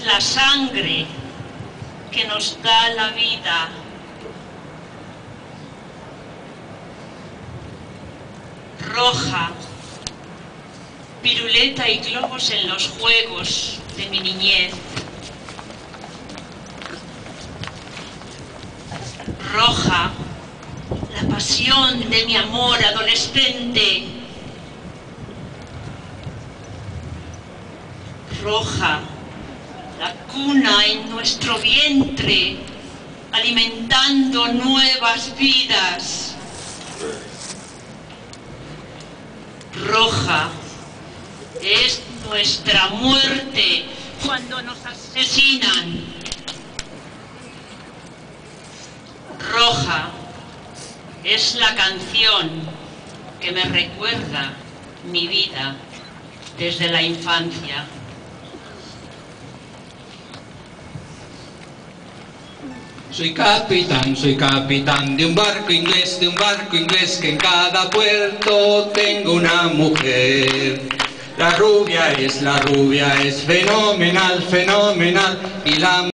la sangre que nos da la vida. Roja, piruleta y globos en los juegos de mi niñez. Roja, la pasión de mi amor adolescente. Roja, la cuna en nuestro vientre, alimentando nuevas vidas. Roja es nuestra muerte cuando nos asesinan. Roja es la canción que me recuerda mi vida desde la infancia. Soy capitán de un barco inglés, que en cada puerto tengo una mujer. La rubia es fenomenal, y la